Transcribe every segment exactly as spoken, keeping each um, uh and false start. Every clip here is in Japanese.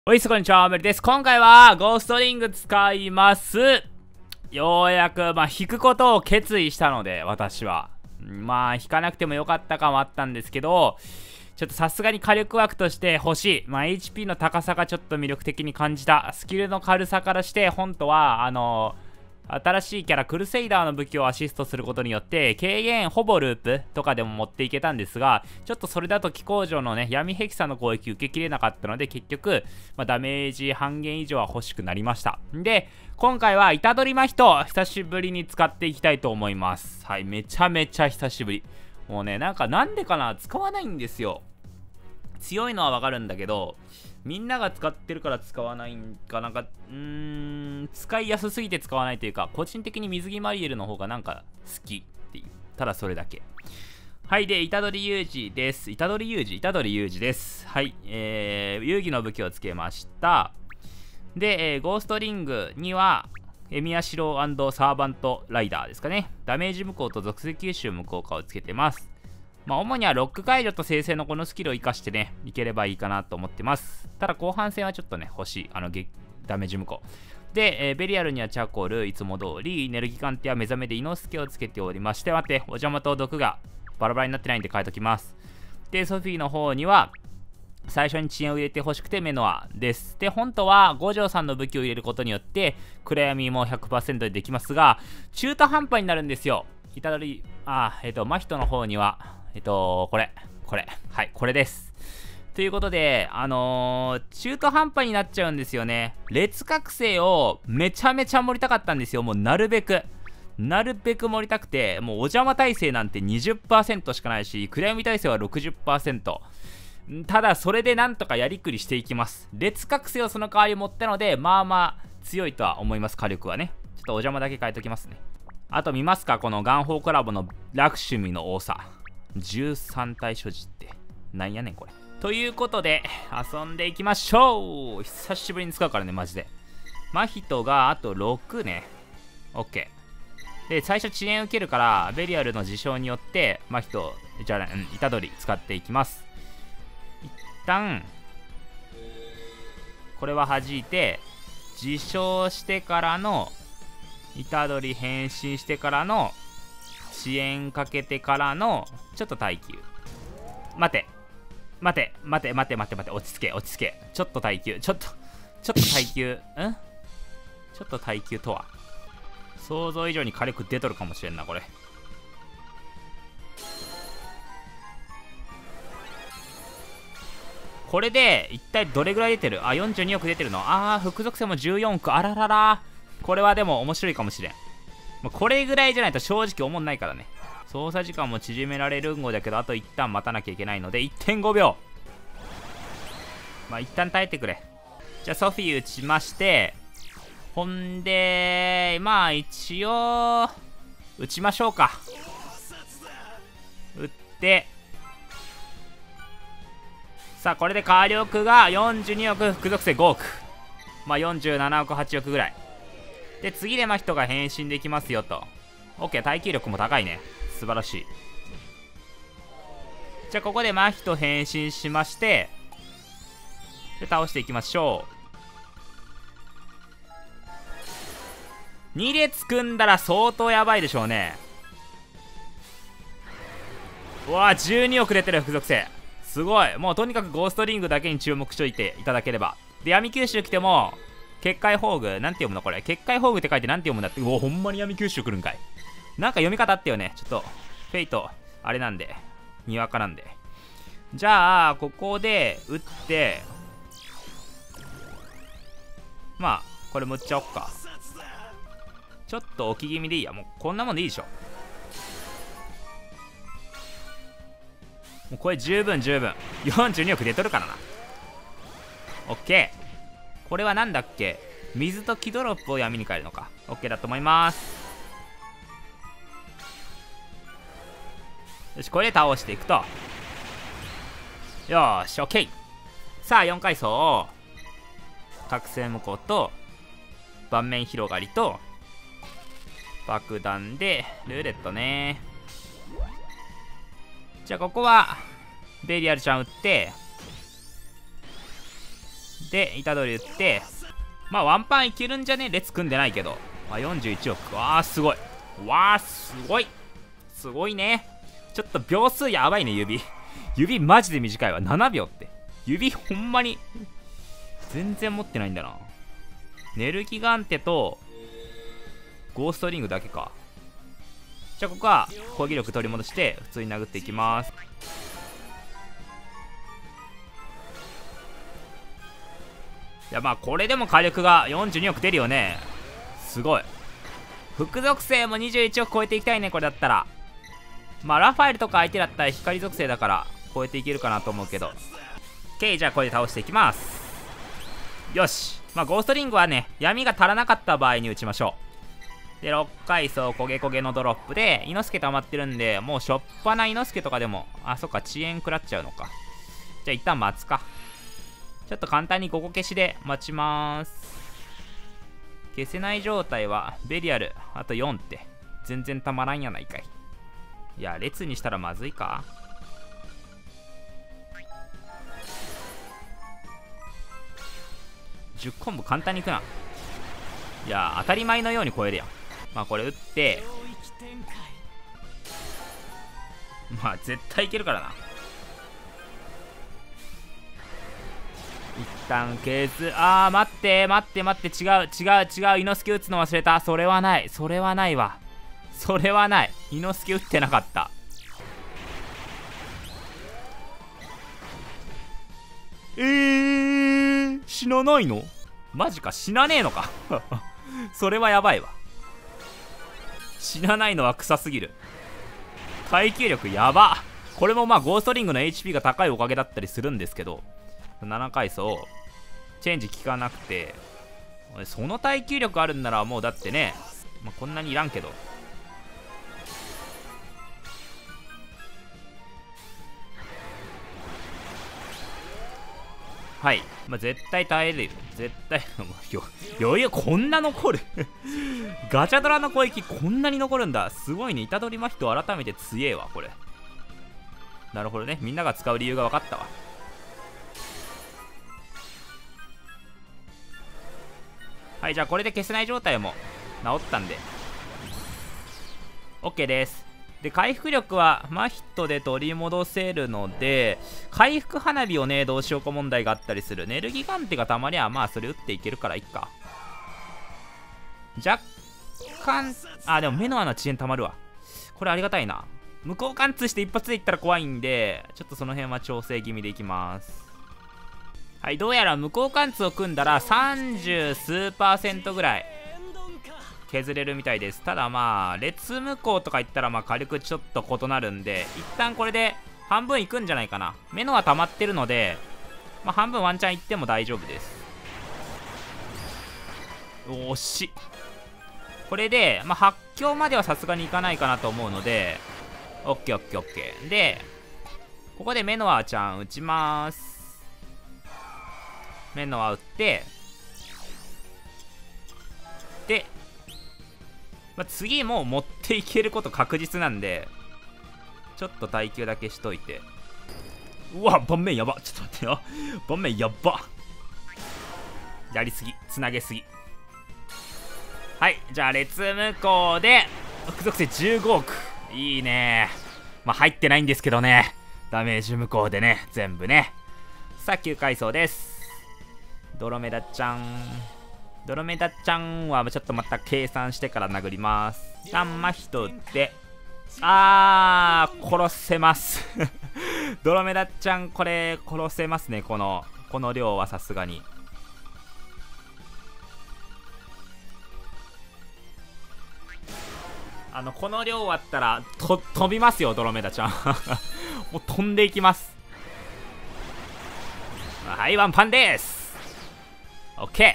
おいすこんにちは、メルです。今回はゴーストリング使います。ようやく、まあ、引くことを決意したので、私は。まあ、引かなくてもよかった感はあったんですけど、ちょっとさすがに火力枠として欲しい。まあ、エイチピー の高さがちょっと魅力的に感じた。スキルの軽さからして、本当は、あのー、新しいキャラクルセイダーの武器をアシストすることによって軽減ほぼループとかでも持っていけたんですが、ちょっとそれだと気工場のね闇ヘキサの攻撃受けきれなかったので、結局、まあ、ダメージ半減以上は欲しくなりました。で今回は虎杖真人久しぶりに使っていきたいと思います。はい、めちゃめちゃ久しぶり。もうね、なんかなんでかな、使わないんですよ。強いのはわかるんだけど、みんなが使ってるから使わないんかなんか、うーん、使いやすすぎて使わないというか、個人的に水着マリエルの方がなんか好きっていう、ただそれだけ。はい、で、虎杖裕二です。虎杖裕二虎杖裕二です。はい、えー、遊戯の武器をつけました。で、えー、ゴーストリングには、エミヤシロー&サーバントライダーですかね。ダメージ無効と属性吸収無効化をつけてます。まあ、主にはロック解除と生成のこのスキルを活かしてね、いければいいかなと思ってます。ただ後半戦はちょっとね、欲しい。あの、ダメージ無効。で、えー、ベリアルにはチャコル、いつも通り、ネルギカンテや目覚めでイノスケをつけておりまして、待って、お邪魔と毒がバラバラになってないんで変えときます。で、ソフィーの方には、最初に遅延を入れてほしくてメノアです。で、本当は五条さんの武器を入れることによって、暗闇も ひゃくパーセント でできますが、中途半端になるんですよ。虎杖、あ、えっと、真人の方には、えっと、これ、これ、はい、これです。ということで、あのー、中途半端になっちゃうんですよね。列覚醒をめちゃめちゃ盛りたかったんですよ。もうなるべく。なるべく盛りたくて、もうお邪魔耐性なんて にじゅっパーセント しかないし、暗闇耐性は ろくじゅっパーセント。ただ、それでなんとかやりくりしていきます。列覚醒をその代わり持ったので、まあまあ強いとは思います、火力はね。ちょっとお邪魔だけ変えときますね。あと見ますか、このガンホーコラボのラクシュミの多さ。じゅうさん体所持ってなんやねんこれ。ということで遊んでいきましょう。久しぶりに使うからね、マジで。真人があとろくね。 OK で、最初遅延受けるからベリアルの事象によって真人じゃない、うん、虎杖使っていきます。一旦これは弾いて自傷してからの虎杖変身してからの遅延かけてからのちょっと耐久。待て待て待て待て待て待て、落ち着け落ち着け。ちょっと耐久、ちょっとちょっと耐久んちょっと耐久とは想像以上に火力出とるかもしれんなこれ。これで一体どれぐらい出てる？あ、よんじゅうにおく出てるの。あー、副属性もじゅうよんおく。あららら、これはでも面白いかもしれん。これぐらいじゃないと正直思んないからね。操作時間も縮められるんごだけど、あと一旦待たなきゃいけないので いってんごびょう。まあ一旦耐えてくれ。じゃあソフィー打ちまして、ほんでまあ一応打ちましょうか。打って、さあこれで火力がよんじゅうにおく、副属性ごおく、まあよんじゅうななおくはちおくぐらいで、次で真人が変身できますよと。 OK、 耐久力も高いね、素晴らしい。じゃあここで真人変身しまして、で倒していきましょう。に列組んだら相当やばいでしょうね。うわー、じゅうにおく出てる、副属性すごい。もうとにかくゴーストリングだけに注目しといていただければ。で、闇吸収来ても結界宝具、なんて読むのこれ。結界宝具って書いてなんて読むんだって。うお、ほんまに闇吸収来るんかい。なんか読み方あったよね。ちょっとフェイトあれなんで、にわかなんで。じゃあここで打って、まあこれむっちゃおっか。ちょっと置き気味でいいや。もうこんなもんでいいでしょ。もうこれ十分十分。よんじゅうにおく出とるからな。オッケー。これはなんだっけ、水と気ドロップを闇に変えるのか。オッケーだと思います。よし、これで倒していくと。よーし、オッケー。さあよん階層、覚醒無効と盤面広がりと爆弾でルーレットね。じゃあここはベリアルちゃん打って、 で虎杖打って、まあワンパンいけるんじゃね、列組んでないけど、まあ、よんじゅういちおく、わあすごい、わあすごい、すごいね。ちょっと秒数やばいね。指指マジで短いわ。ななびょうって指ほんまに全然持ってないんだな。ネルギガンテとゴーストリングだけか。じゃあここは攻撃力取り戻して普通に殴っていきます。いやまあこれでも火力がよんじゅうにおく出るよね。すごい。副属性もにじゅういちおく超えていきたいね、これだったら。まあラファエルとか相手だったら光属性だから超えていけるかなと思うけど。 OK、 じゃあこれで倒していきます。よし。まあゴーストリングはね、闇が足らなかった場合に打ちましょう。でろっかいそう焦げ焦げのドロップで猪之助溜まってるんで、もうしょっぱな猪之助とかでも、あそっか遅延食らっちゃうのか。じゃあ一旦待つか。ちょっと簡単にごこ消しで待ちまーす。消せない状態はベリアルあとよんって全然たまらんやないかい。いや列にしたらまずいか。じゅっコンボ簡単にいくな。いや当たり前のように超えるやん。まあこれ打ってまあ絶対いけるからな。一旦ケース、あー待って待って待って、違う違う違う、猪之助打つの忘れた。それはないそれはないわ。それはない。猪之助打ってなかった。えー、死なないの？マジか、死なねえのかそれはやばいわ。死なないのは臭すぎる。耐久力やば。これもまあゴーストリングの エイチピー が高いおかげだったりするんですけど、ななかいそうチェンジ効かなくて、その耐久力あるんならもうだってね、まあ、こんなにいらんけど。はい、まあ、絶対耐えれる。絶対余裕こんな残るガチャドラの攻撃こんなに残るんだ。すごいね。虎杖真人改めて強えわこれ。なるほどね、みんなが使う理由が分かったわ。はい、じゃあこれで消せない状態も治ったんで OK です。で回復力はマヒトで取り戻せるので、回復花火をねどうしようか問題があったりする。ネルギガンテがたまりはまあそれ打っていけるからいっか。若干あでも目の穴遅延たまるわ。これありがたいな。向こう貫通して一発でいったら怖いんで、ちょっとその辺は調整気味でいきます。はい、どうやら向こう貫通を組んだらさんじゅう数パーセントぐらい削れるみたいです。ただまあ列無効とか言ったらまあ火力ちょっと異なるんで、一旦これで半分いくんじゃないかな。目のは溜まってるので、まあ、半分ワンチャンいっても大丈夫です。惜しい。これで、まあ、発狂まではさすがにいかないかなと思うので オーケーオーケーオーケー で、ここでメノアちゃん打ちます。メノア打ってで、まあ、次もう持っていけること確実なんで、ちょっと耐久だけしといて。うわ盤面やば。ちょっと待ってよ、盤面やば。やりすぎ、つなげすぎ。はい、じゃあ列無効で副属性じゅうごおく。いいね。まあ入ってないんですけどね、ダメージ無効でね全部ね。さあきゅうかいそうです。ドロメダちゃんドロメダちゃんはちょっとまた計算してから殴ります。ガンマヒトで、あー殺せますドロメダちゃんこれ殺せますね。このこの量はさすがに。あのこの量あったらと飛びますよドロメダちゃんもう飛んでいきます。はいワンパンです。オッケ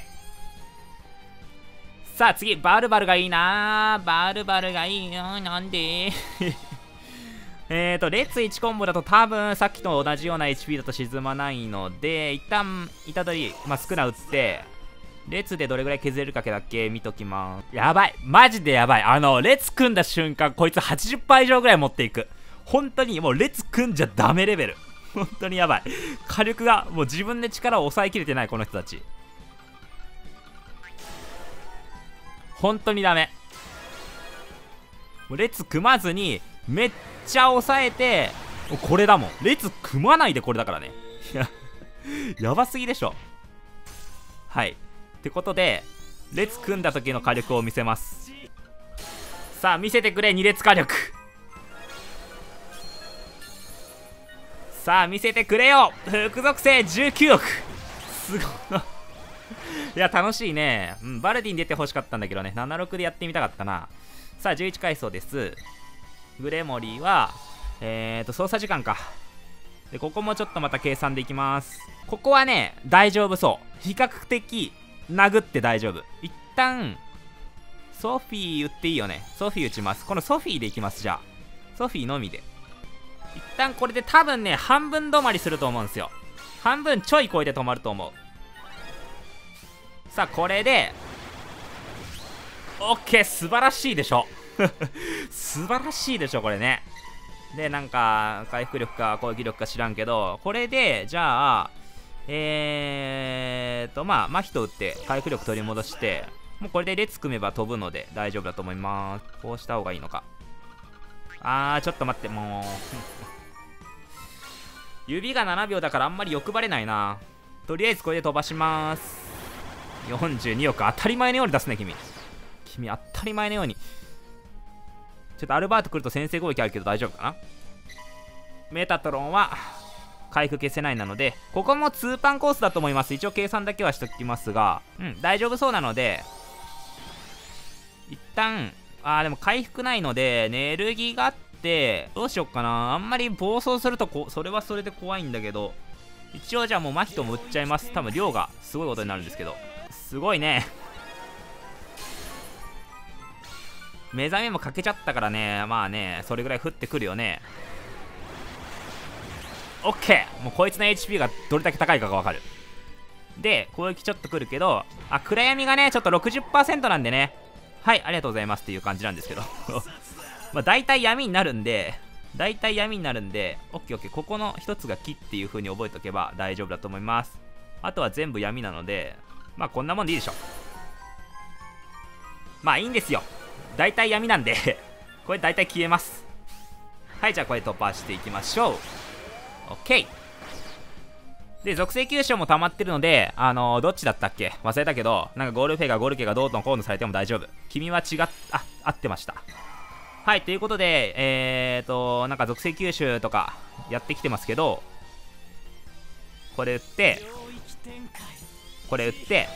ー。さあ次バルバルがいいな。バルバルがいいな。なんでえーと列いちコンボだと多分さっきと同じような エイチピー だと沈まないので、一旦虎杖、まあ、少な打って列でどれぐらい削れるかだけ見ときます。やばいマジでやばい。あの列組んだ瞬間こいつ はちじゅっパーセント 以上ぐらい持っていく。本当にもう列組んじゃダメレベル本当にやばい。火力がもう自分で力を抑えきれてない、この人たち。本当にダメ。もう列組まずにめっちゃ抑えて、これだもん。列組まないでこれだからね。いややばすぎでしょ。はい、ってことで列組んだ時の火力を見せます。さあ見せてくれ、に列火力。さあ見せてくれよ、副属性じゅうきゅうおく。すごいいや楽しいね、うん、バルディに出てほしかったんだけどね、ななじゅうろくでやってみたかったな。さあじゅういち階層です。グレモリーはえーと操作時間か。でここもちょっとまた計算でいきます。ここはね大丈夫そう、比較的殴って大丈夫。一旦ソフィー打っていいよね。ソフィー打ちます。このソフィーでいきます。じゃあソフィーのみで一旦これで多分ね半分止まりすると思うんですよ。半分ちょい超えて止まると思う。さあこれで OK、 素晴らしいでしょ素晴らしいでしょこれね。でなんか回復力か攻撃力か知らんけど、これでじゃあえーとまあ麻痺と打って回復力取り戻して、もうこれで列組めば飛ぶので大丈夫だと思います。こうした方がいいのか。あーちょっと待って、もう指がななびょうだからあんまり欲張れないな。とりあえずこれで飛ばします。よんじゅうにおく、当たり前のように出すね君。君当たり前のように。ちょっとアルバート来ると先制攻撃あるけど大丈夫かな。メタトロンは回復消せないなので、ここもツーパンコースだと思います。一応計算だけはしときますが、うん大丈夫そうなので一旦、あーでも回復ないのでネルギがあって、どうしよっかな。あんまり暴走するとこそれはそれで怖いんだけど、一応じゃあもう麻痺とも打っちゃいます。多分量がすごいことになるんですけど、すごいね目覚めもかけちゃったからね、まあねそれぐらい降ってくるよね。オッケー、もうこいつの エイチピー がどれだけ高いかが分かる。で攻撃ちょっとくるけど、あ暗闇がねちょっと ろくじゅっパーセント なんでね、はいありがとうございますっていう感じなんですけどまあ大体闇になるんで大体闇になるんでオッケーオッケー、ここの一つが木っていう風に覚えておけば大丈夫だと思います。あとは全部闇なのでまあこんなもんでいいでしょ。まあいいんですよ、大体闇なんでこれ大体消えます。はいじゃあこれ突破していきましょう。 OK で属性吸収も溜まってるので、あのー、どっちだったっけ忘れたけど、なんかゴールフェがゴールケがどうとんこうのされても大丈夫。君は違っあ合ってました。はいということでえーとなんか属性吸収とかやってきてますけど、これ打ってこれ打って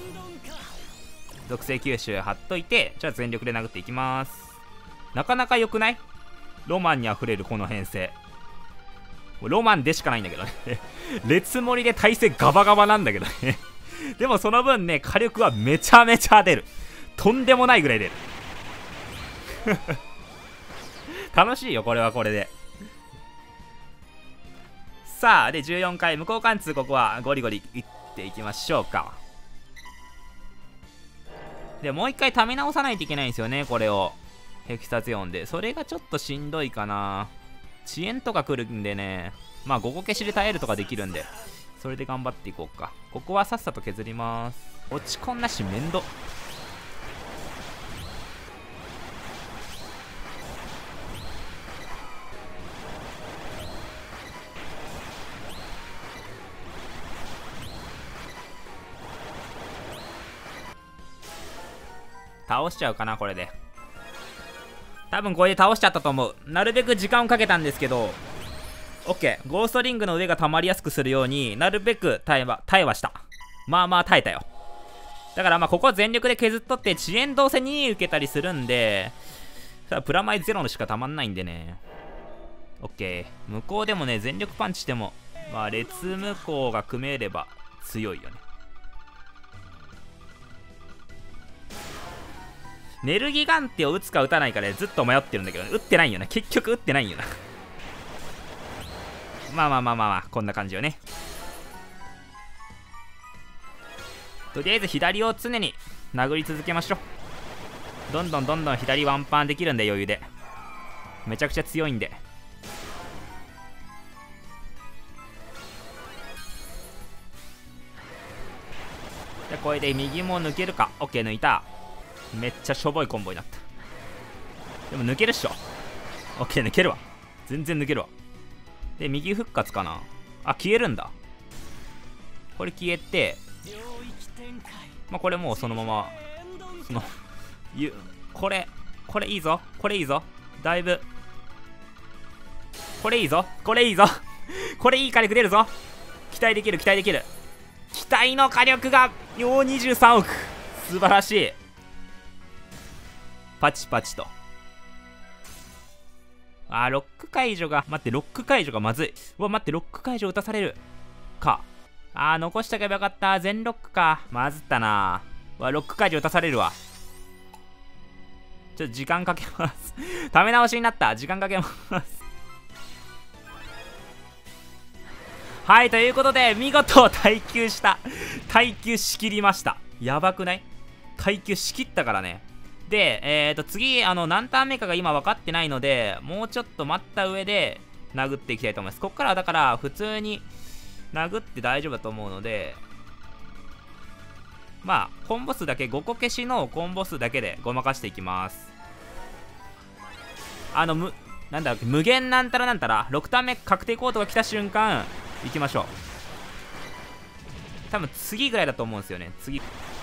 属性吸収貼っといて、じゃあ全力で殴っていきます。なかなか良くない？ロマンにあふれるこの編成、ロマンでしかないんだけどね列盛りで耐性ガバガバなんだけどねでもその分ね火力はめちゃめちゃ出る。とんでもないぐらい出る楽しいよこれはこれで。さあでじゅうよんかい無効貫通、ここはゴリゴリいっていきましょうか。でもう一回ため直さないといけないんですよねこれをヘキサゼオンで。それがちょっとしんどいかな。遅延とか来るんでね、まあごこ消しで耐えるとかできるんで、それで頑張っていこうか。ここはさっさと削ります。落ち込んなし面倒。倒しちゃうかなこれで。多分これで倒しちゃったと思う。なるべく時間をかけたんですけど OK、 ゴーストリングの上が溜まりやすくするようになるべく耐えは耐えはした。まあまあ耐えたよ。だからまあここは全力で削っとって遅延どうせに受けたりするんで、さあプラマイゼロのしかたまんないんでね。 OK、 向こうでもね全力パンチしてもまあ列向こうが組めれば強いよね。ネルギガンテを打つか打たないかでずっと迷ってるんだけど、ね、打ってないよな。結局打ってないよなまあまあまあまあまあこんな感じよね。とりあえず左を常に殴り続けましょう。どんどんどんどん左ワンパンできるんで余裕で。めちゃくちゃ強いんで。 じゃあこれで右も抜けるか。オッケー、抜いた。めっちゃしょぼいコンボになった。でも抜けるっしょ。オッケー、抜けるわ。全然抜けるわ。で右復活かな。あ、消えるんだ。これ消えて、まあこれもうそのままそのゆこれこれいいぞ、これいいぞ、だいぶこれいいぞ、これいいぞこれいい火力出るぞ。期待できる、期待できる。期待の火力がようにじゅうさんおく、素晴らしい。パチパチと。あー、ロック解除が、待って、ロック解除がまずい。うわ、待って、ロック解除打たされるか。あー、残しとけばよかった。全ロックか。まずったな。うわ、ロック解除打たされるわ。ちょっと時間かけますため直しになった。時間かけますはい、ということで見事耐久した。耐久しきりました。やばくない？耐久しきったからね。で、えーと次、あの何ターン目かが今分かってないので、もうちょっと待った上で殴っていきたいと思います。こっからはだから普通に殴って大丈夫だと思うので、まあコンボ数だけ、ごこ消しのコンボ数だけでごまかしていきます。あのむなんだっけ、無限なんたらなんたらろくターン目確定コードが来た瞬間行きましょう。多分次ぐらいだと思うんですよね。次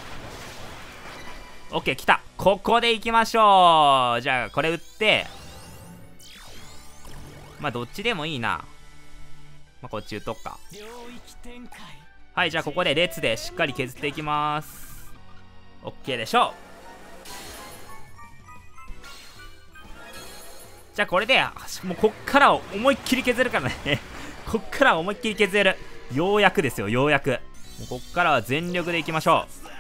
OK 来た。ここで行きましょう。じゃあこれ打って、まあどっちでもいいな。まあこっち打っとくか。はい、じゃあここで列でしっかり削っていきます。 OK でしょう。じゃあこれでもうこっからを思いっきり削るからねこっから思いっきり削れる。ようやくですよ、ようやく。もうこっからは全力でいきましょう。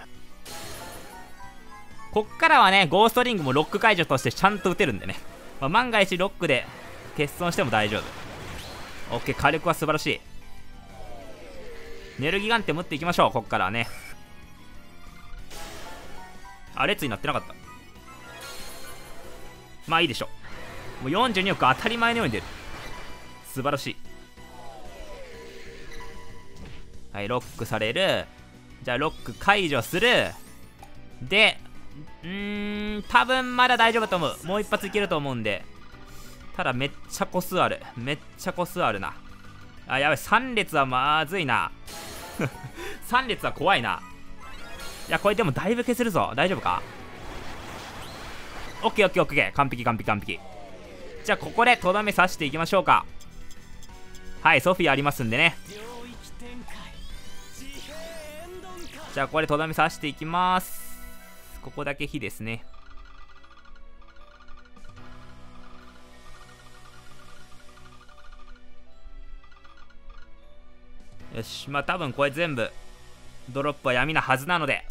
こっからはね、ゴーストリングもロック解除としてちゃんと打てるんでね、まあ、万が一ロックで欠損しても大丈夫。 OK、 火力は素晴らしい。ネルギガンテムっていきましょう。こっからはね。あ、列になってなかった。まあいいでしょう。もうよんじゅうにおく当たり前のように出る。素晴らしい。はい、ロックされる。じゃあロック解除する。で、うーん、多分まだ大丈夫だと思う。もう一発いけると思うんで。ただめっちゃ個数ある。めっちゃ個数あるな。あ、やばい、さん列はまずいなさん列は怖いな。いや、これでもだいぶ削るぞ。大丈夫か？オッケーオッケーオッケー、完璧完璧完璧。じゃあここでとどめ刺していきましょうか。はい、ソフィーありますんでね。じゃあこれとどめ刺していきます。ここだけ火ですね。よし、まあ多分これ全部ドロップは闇なはずなので、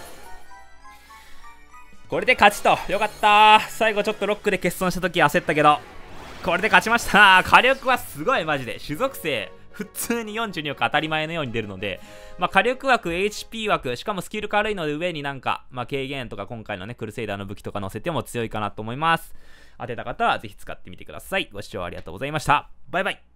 これで勝ちと。よかった。最後ちょっとロックで欠損した時焦ったけど、これで勝ちました。火力はすごい、マジで。種族性普通によんじゅうにおく当たり前のように出るので、まあ、火力枠、エイチピー 枠、しかもスキル軽いので上になんか、まあ、軽減とか今回のねクルセイダーの武器とか乗せても強いかなと思います。当てた方はぜひ使ってみてください。ご視聴ありがとうございました。バイバイ。